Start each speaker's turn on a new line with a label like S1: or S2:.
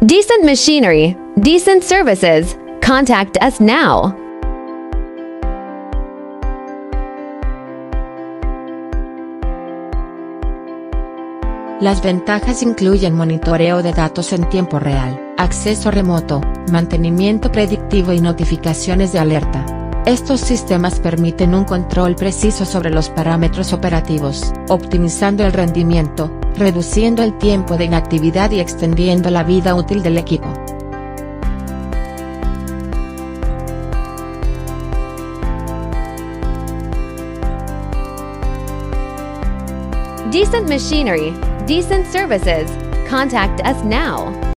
S1: Decent machinery, decent services. Contact us now.
S2: Las ventajas incluyen monitoreo de datos en tiempo real, acceso remoto, mantenimiento predictivo y notificaciones de alerta. Estos sistemas permiten un control preciso sobre los parámetros operativos, optimizando el rendimiento, reduciendo el tiempo de inactividad y extendiendo la vida útil del equipo.
S1: Decent machinery, decent services. Contact us now.